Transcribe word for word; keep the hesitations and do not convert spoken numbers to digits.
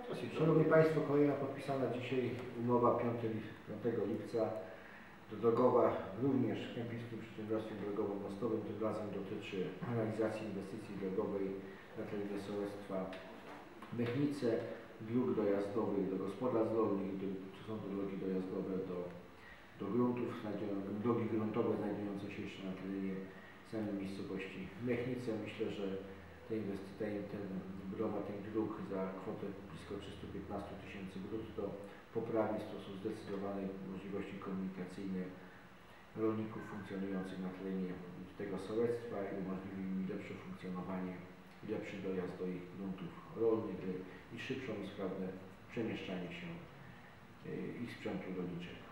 Szanowni Państwo, kolejna podpisana dzisiaj umowa piątego lipca do Drogowa, również Kępińskim Przedsiębiorstwem Drogowo-Mostowym. Tym razem dotyczy realizacji inwestycji drogowej na terenie sołectwa Mechnice, dróg dojazdowych do gospodarstw rolnych, to są drogi dojazdowe do, do gruntów, drogi gruntowe znajdujące się jeszcze na terenie samej miejscowości Mechnice. Myślę, że te inwestycje, ten budowa tych dróg za kwotę blisko trzysta piętnaście tysięcy brutto poprawi w sposób zdecydowany możliwości komunikacyjne rolników funkcjonujących na terenie tego sołectwa i umożliwi im lepsze funkcjonowanie i lepszy dojazd do ich gruntów rolnych i szybszą i sprawne przemieszczanie się ich sprzętu rolniczego.